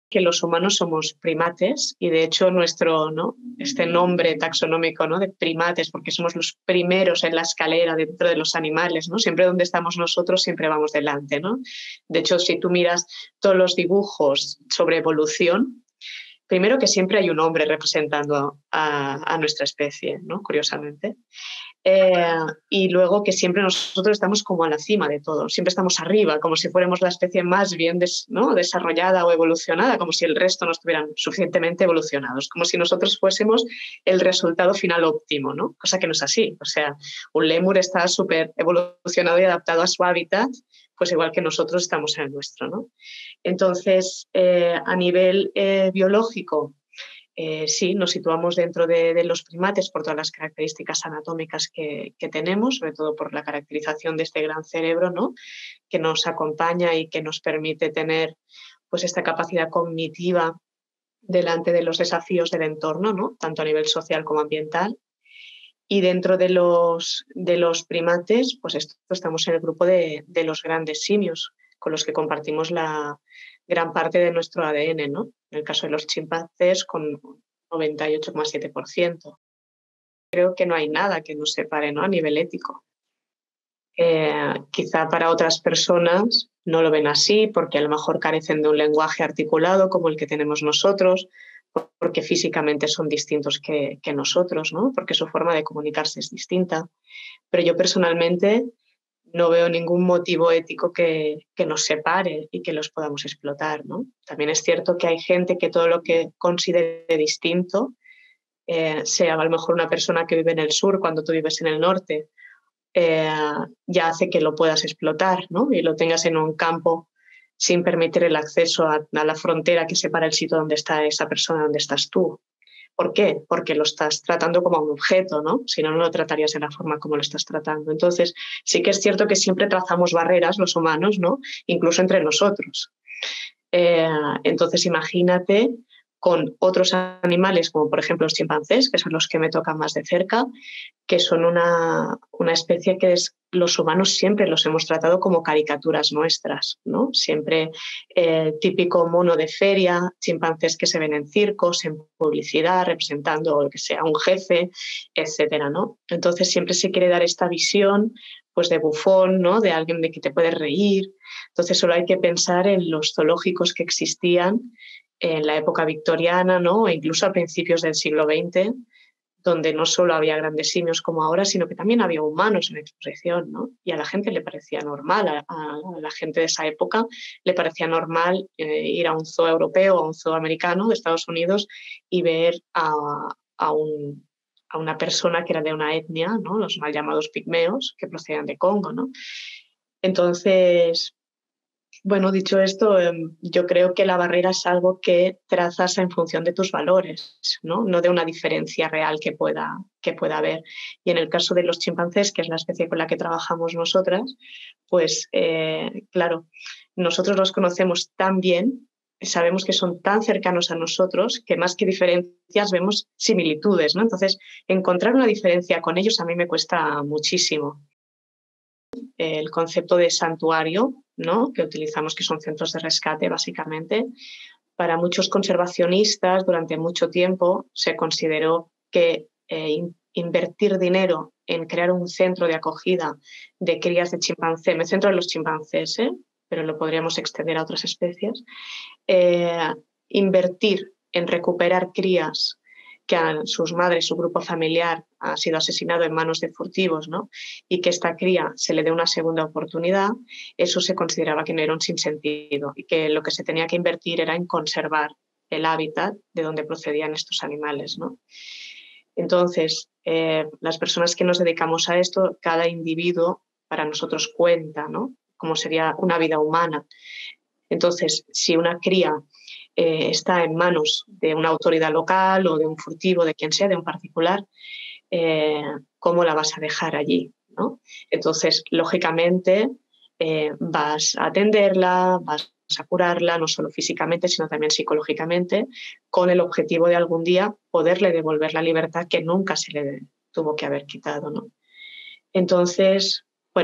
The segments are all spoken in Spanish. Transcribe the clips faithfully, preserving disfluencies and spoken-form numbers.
que los humanos somos primates y de hecho nuestro, ¿no? este nombre taxonómico, ¿no? de primates, porque somos los primeros en la escalera dentro de los animales, ¿no? Siempre donde estamos nosotros, siempre vamos delante, ¿no? De hecho, si tú miras todos los dibujos sobre evolución, primero que siempre hay un hombre representando a, a nuestra especie, ¿no? Curiosamente. Eh, y luego que siempre nosotros estamos como a la cima de todo, siempre estamos arriba, como si fuéramos la especie más bien des, ¿no? desarrollada o evolucionada, como si el resto no estuvieran suficientemente evolucionados, como si nosotros fuésemos el resultado final óptimo, ¿no? Cosa que no es así. O sea, un lémur está súper evolucionado y adaptado a su hábitat, pues igual que nosotros estamos en el nuestro, ¿no? Entonces, eh, a nivel eh, biológico, Eh, sí, nos situamos dentro de, de los primates por todas las características anatómicas que, que tenemos, sobre todo por la caracterización de este gran cerebro, ¿no? que nos acompaña y que nos permite tener pues, esta capacidad cognitiva delante de los desafíos del entorno, ¿no? tanto a nivel social como ambiental. Y dentro de los, de los primates, pues esto, estamos en el grupo de, de los grandes simios, con los que compartimos la gran parte de nuestro A D N, ¿no? En el caso de los chimpancés, con noventa y ocho coma siete por ciento. Creo que no hay nada que nos separe, ¿no? A nivel ético. Eh, quizá para otras personas no lo ven así, porque a lo mejor carecen de un lenguaje articulado como el que tenemos nosotros, porque físicamente son distintos que, que nosotros, ¿no? Porque su forma de comunicarse es distinta. Pero yo personalmente no veo ningún motivo ético que, que nos separe y que los podamos explotar, ¿no? También es cierto que hay gente que todo lo que considere distinto, eh, sea a lo mejor una persona que vive en el sur cuando tú vives en el norte, eh, ya hace que lo puedas explotar, ¿no? Y lo tengas en un campo sin permitir el acceso a, a la frontera que separa el sitio donde está esa persona, donde estás tú. ¿Por qué? Porque lo estás tratando como un objeto, ¿no? Si no, no lo tratarías de la forma como lo estás tratando. Entonces, sí que es cierto que siempre trazamos barreras los humanos, ¿no? Incluso entre nosotros. Eh, entonces, imagínate con otros animales, como por ejemplo los chimpancés, que son los que me tocan más de cerca, que son una, una especie que es, los humanos siempre los hemos tratado como caricaturas nuestras, ¿no? Siempre el eh, típico mono de feria, chimpancés que se ven en circos, en publicidad, representando lo que sea un jefe, etcétera, ¿no? Entonces siempre se quiere dar esta visión pues de bufón, ¿no? De alguien de que te puedes reír. Entonces solo hay que pensar en los zoológicos que existían en la época victoriana, ¿no? E incluso a principios del siglo veinte, donde no solo había grandes simios como ahora, sino que también había humanos en exposición, ¿no? Y a la gente le parecía normal, a, a la gente de esa época le parecía normal eh, ir a un zoo europeo o a un zoo americano de Estados Unidos y ver a, a, un, a una persona que era de una etnia, ¿no? Los mal llamados pigmeos, que procedían de Congo, ¿no? Entonces, bueno, dicho esto, yo creo que la barrera es algo que trazas en función de tus valores, ¿no? No de una diferencia real que pueda, que pueda haber. Y en el caso de los chimpancés, que es la especie con la que trabajamos nosotras, pues eh, claro, nosotros los conocemos tan bien, sabemos que son tan cercanos a nosotros, que más que diferencias vemos similitudes, ¿no? Entonces, encontrar una diferencia con ellos a mí me cuesta muchísimo. El concepto de santuario, ¿no? que utilizamos, que son centros de rescate básicamente, para muchos conservacionistas durante mucho tiempo se consideró que eh, in, invertir dinero en crear un centro de acogida de crías de chimpancé, me centro en los chimpancés, ¿eh? pero lo podríamos extender a otras especies, eh, invertir en recuperar crías que a sus madres, su grupo familiar ha sido asesinado en manos de furtivos, ¿no? y que esta cría se le dé una segunda oportunidad, eso se consideraba que no era un sinsentido y que lo que se tenía que invertir era en conservar el hábitat de donde procedían estos animales, ¿no? Entonces, eh, las personas que nos dedicamos a esto, cada individuo para nosotros cuenta, ¿no? Como sería una vida humana. Entonces, si una cría eh, está en manos de una autoridad local o de un furtivo, de quien sea, de un particular, eh, ¿cómo la vas a dejar allí? ¿no? Entonces, lógicamente, eh, vas a atenderla, vas a curarla, no solo físicamente, sino también psicológicamente, con el objetivo de algún día poderle devolver la libertad que nunca se le tuvo que haber quitado. ¿no? Entonces, bueno,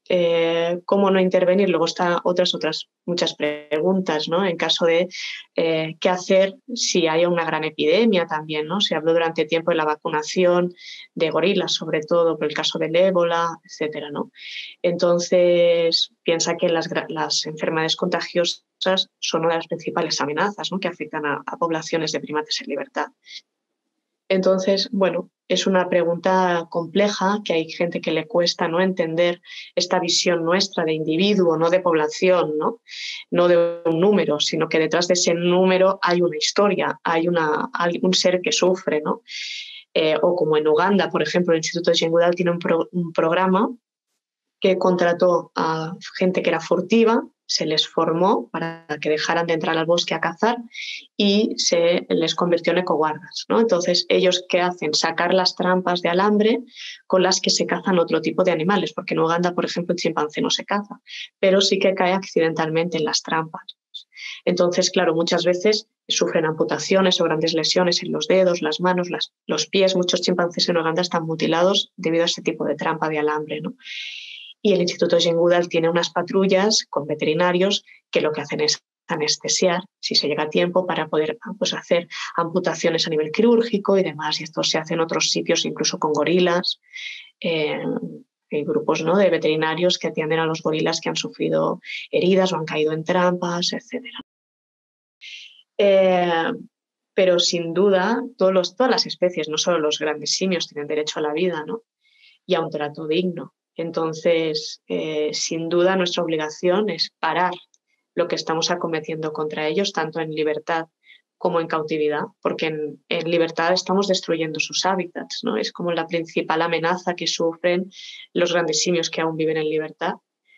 eh, cómo no intervenir. Luego están otras, otras muchas preguntas, ¿no? En caso de eh, qué hacer si hay una gran epidemia también, ¿no? Se habló durante tiempo de la vacunación de gorilas, sobre todo por el caso del ébola, etcétera, ¿no? Entonces, piensa que las, las enfermedades contagiosas son una de las principales amenazas, ¿no?, que afectan a, a poblaciones de primates en libertad. Entonces, bueno, es una pregunta compleja que hay gente que le cuesta, ¿no?, entender esta visión nuestra de individuo, no de población, ¿no? No de un número, sino que detrás de ese número hay una historia, hay, una, hay un ser que sufre, ¿no? Eh, o como en Uganda, por ejemplo, el Instituto Jane Goodall tiene un, pro, un programa que contrató a gente que era furtiva, se les formó para que dejaran de entrar al bosque a cazar y se les convirtió en ecoguardas, ¿no? Entonces, ¿ellos qué hacen? Sacar las trampas de alambre con las que se cazan otro tipo de animales, porque en Uganda, por ejemplo, el chimpancé no se caza, pero sí que cae accidentalmente en las trampas. Entonces, claro, muchas veces sufren amputaciones o grandes lesiones en los dedos, las manos, las, los pies. Muchos chimpancés en Uganda están mutilados debido a ese tipo de trampa de alambre, ¿no? Y el Instituto Jane Goodall tiene unas patrullas con veterinarios que lo que hacen es anestesiar, si se llega a tiempo, para poder, pues, hacer amputaciones a nivel quirúrgico y demás. Y esto se hace en otros sitios, incluso con gorilas. Eh, hay grupos, ¿no?, de veterinarios que atienden a los gorilas que han sufrido heridas o han caído en trampas, etcétera. Eh, pero sin duda, todos los, todas las especies, no solo los grandes simios, tienen derecho a la vida, ¿no?, y a un trato digno. Entonces, eh, sin duda, nuestra obligación es parar lo que estamos acometiendo contra ellos, tanto en libertad como en cautividad, porque en, en libertad estamos destruyendo sus hábitats, ¿no? Es como la principal amenaza que sufren los grandes simios que aún viven en libertad,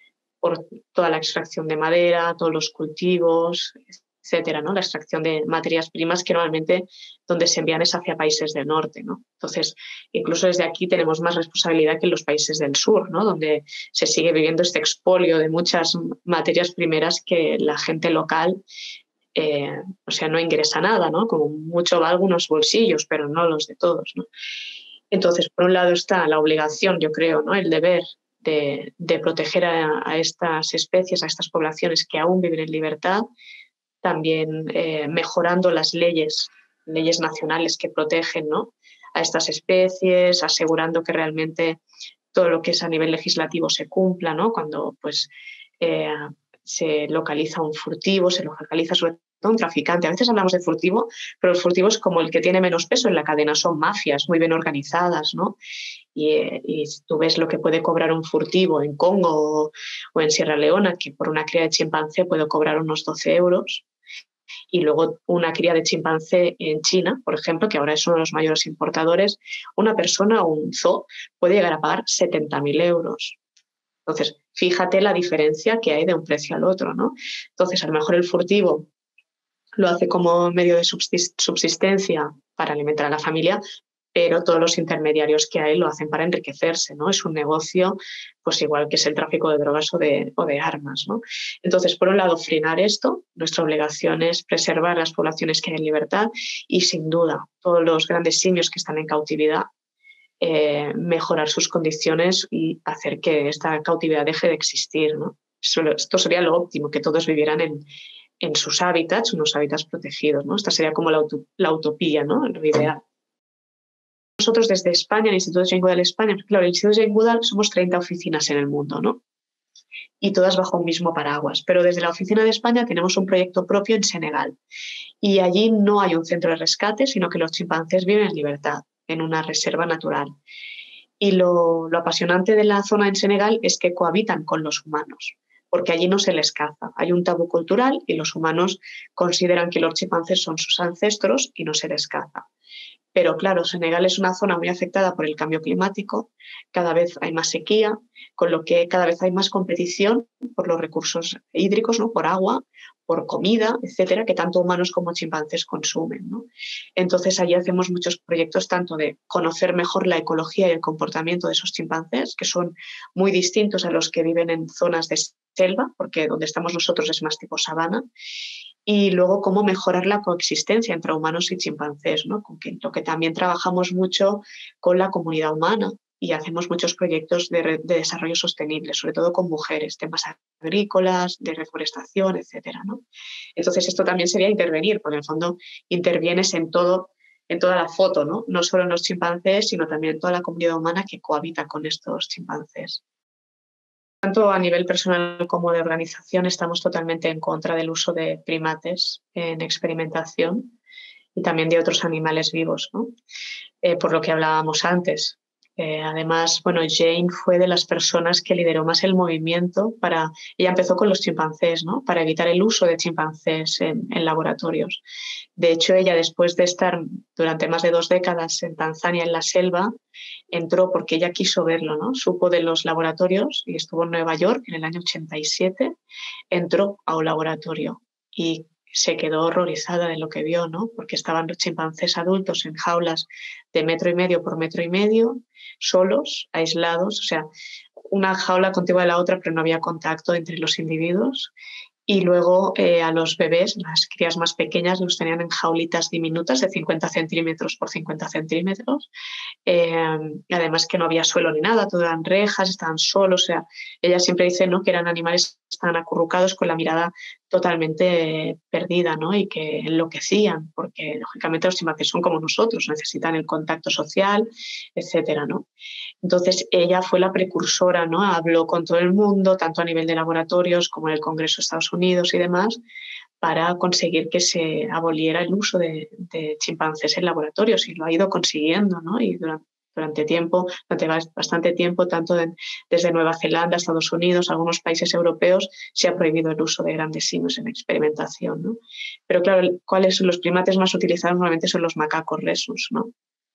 por toda la extracción de madera, todos los cultivos, etcétera, ¿no? La extracción de materias primas que normalmente donde se envían es hacia países del norte, ¿no? Entonces, incluso desde aquí tenemos más responsabilidad que en los países del sur, ¿no?, donde se sigue viviendo este expolio de muchas materias primeras que la gente local, eh, o sea, no ingresa nada, ¿no? Como mucho va a algunos bolsillos, pero no los de todos, ¿no? Entonces, por un lado está la obligación, yo creo, ¿no?, el deber de, de proteger a, a estas especies, a estas poblaciones que aún viven en libertad, también eh, mejorando las leyes, leyes nacionales que protegen, ¿no?, a estas especies, asegurando que realmente todo lo que es a nivel legislativo se cumpla, ¿no? Cuando, pues, eh, se localiza un furtivo, se localiza sobre todo un traficante. A veces hablamos de furtivo, pero el furtivo es como el que tiene menos peso en la cadena, son mafias muy bien organizadas, ¿no? Y, eh, y si tú ves lo que puede cobrar un furtivo en Congo o, o en Sierra Leona, que por una cría de chimpancé puede cobrar unos doce euros, y luego una cría de chimpancé en China, por ejemplo, que ahora es uno de los mayores importadores, una persona o un zoo puede llegar a pagar setenta mil euros. Entonces, fíjate la diferencia que hay de un precio al otro, ¿no? Entonces, a lo mejor el furtivo lo hace como medio de subsistencia para alimentar a la familia, pero todos los intermediarios que hay lo hacen para enriquecerse, ¿no? Es un negocio, pues igual que es el tráfico de drogas o de, o de armas, ¿no? Entonces, por un lado, frenar esto. Nuestra obligación es preservar las poblaciones que hay en libertad y, sin duda, todos los grandes simios que están en cautividad, eh, mejorar sus condiciones y hacer que esta cautividad deje de existir, ¿no? Esto sería lo óptimo, que todos vivieran en, en sus hábitats, unos hábitats protegidos, ¿no? Esta sería como la, la utopía, ¿no?, lo ideal. Nosotros desde España, el Instituto Jane Goodall España, claro, el Instituto Jane Goodall somos treinta oficinas en el mundo, ¿no?, y todas bajo un mismo paraguas, pero desde la oficina de España tenemos un proyecto propio en Senegal y allí no hay un centro de rescate, sino que los chimpancés viven en libertad, en una reserva natural. Y lo, lo apasionante de la zona en Senegal es que cohabitan con los humanos, porque allí no se les caza. Hay un tabú cultural y los humanos consideran que los chimpancés son sus ancestros y no se les caza. Pero claro, Senegal es una zona muy afectada por el cambio climático, cada vez hay más sequía, con lo que cada vez hay más competición por los recursos hídricos, ¿no?, por agua, por comida, etcétera, que tanto humanos como chimpancés consumen, ¿no? Entonces, allí hacemos muchos proyectos tanto de conocer mejor la ecología y el comportamiento de esos chimpancés, que son muy distintos a los que viven en zonas de selva, porque donde estamos nosotros es más tipo sabana, y luego cómo mejorar la coexistencia entre humanos y chimpancés, ¿no?, con que, lo que también trabajamos mucho con la comunidad humana, y hacemos muchos proyectos de, re, de desarrollo sostenible, sobre todo con mujeres, temas agrícolas, de reforestación, etcétera, ¿no? Entonces esto también sería intervenir, porque en el fondo intervienes en todo, en toda la foto, ¿no? No solo en los chimpancés, sino también en toda la comunidad humana que cohabita con estos chimpancés. Tanto a nivel personal como de organización estamos totalmente en contra del uso de primates en experimentación y también de otros animales vivos, ¿no? Eh, por lo que hablábamos antes. Eh, además, bueno, Jane fue de las personas que lideró más el movimiento para, ella empezó con los chimpancés, ¿no? Para evitar el uso de chimpancés en, en laboratorios. De hecho, ella después de estar durante más de dos décadas en Tanzania, en la selva, entró porque ella quiso verlo, ¿no? Supo de los laboratorios y estuvo en Nueva York en el año ochenta y siete, entró a un laboratorio y se quedó horrorizada de lo que vio, ¿no? Porque estaban los chimpancés adultos en jaulas de metro y medio por metro y medio, solos, aislados, o sea, una jaula contigua a la otra, pero no había contacto entre los individuos. Y luego eh, a los bebés, las crías más pequeñas, los tenían en jaulitas diminutas de cincuenta centímetros por cincuenta centímetros. Eh, además que no había suelo ni nada, todo eran rejas, estaban solos. O sea, ella siempre dice, ¿no?, que eran animales que estaban acurrucados con la mirada totalmente perdida, ¿no?, y que enloquecían, porque lógicamente los chimpancés son como nosotros, necesitan el contacto social, etcétera, ¿no? Entonces ella fue la precursora, ¿no? Habló con todo el mundo, tanto a nivel de laboratorios como en el Congreso de Estados Unidos y demás, para conseguir que se aboliera el uso de, de chimpancés en laboratorios, y lo ha ido consiguiendo, ¿no? Y durante, durante tiempo, durante bastante tiempo, tanto de, desde Nueva Zelanda, Estados Unidos, algunos países europeos, se ha prohibido el uso de grandes simios en experimentación, ¿no? Pero claro, ¿cuáles son los primates más utilizados? Normalmente son los macacos rhesus, ¿no?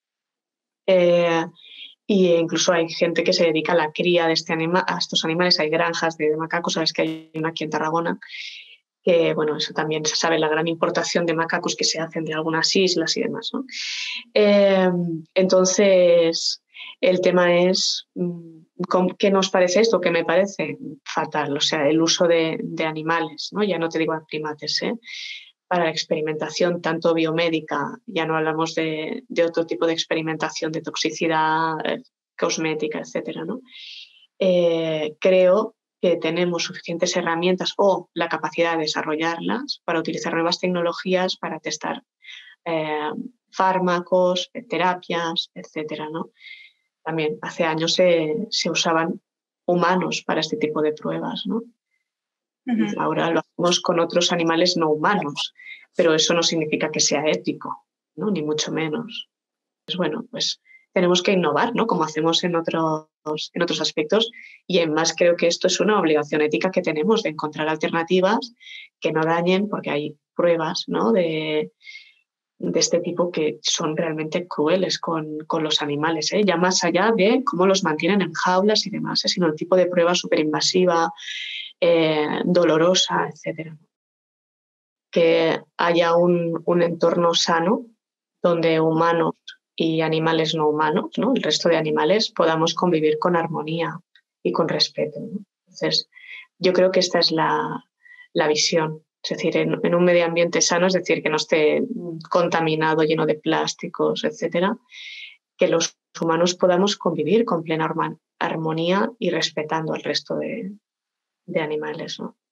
Eh, Y incluso hay gente que se dedica a la cría de este anima, a estos animales. Hay granjas de, de macacos, sabes que hay una aquí en Tarragona, que bueno, eso también se sabe, la gran importación de macacos que se hacen de algunas islas y demás, ¿no? Eh, entonces, el tema es, ¿qué nos parece esto? ¿Qué me parece? Fatal, o sea, el uso de, de animales, ¿no? Ya no te digo a primates, ¿eh?, para la experimentación tanto biomédica, ya no hablamos de, de otro tipo de experimentación de toxicidad, eh, cosmética, etcétera, ¿no? Eh, creo que tenemos suficientes herramientas o la capacidad de desarrollarlas para utilizar nuevas tecnologías para testar eh, fármacos, terapias, etcétera, ¿no? También hace años se, se usaban humanos para este tipo de pruebas, ¿no? Uh-huh. Ahora lo hacemos con otros animales no humanos, pero eso no significa que sea ético, ¿no?, ni mucho menos. Pues bueno, pues tenemos que innovar, ¿no?, como hacemos en otros, en otros aspectos, y en más creo que esto es una obligación ética que tenemos de encontrar alternativas que no dañen, porque hay pruebas, ¿no?, de, de este tipo que son realmente crueles con, con los animales, ¿eh? Ya más allá de cómo los mantienen en jaulas y demás, ¿eh?, sino el tipo de prueba súper invasiva, Eh, dolorosa, etcétera. Que haya un, un entorno sano donde humanos y animales no humanos, ¿no?, el resto de animales, podamos convivir con armonía y con respeto, ¿no? Entonces, yo creo que esta es la, la visión. Es decir, en, en un medio ambiente sano, es decir, que no esté contaminado, lleno de plásticos, etcétera, que los humanos podamos convivir con plena armonía y respetando al resto de, de animales, ¿no?